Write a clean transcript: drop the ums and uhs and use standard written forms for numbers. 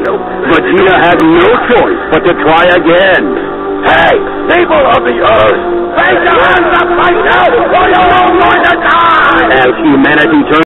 you. Vegeta had no choice but to try again. Hey, people of the Earth, raise your hands up right now, or you're all going to die! As humanity turned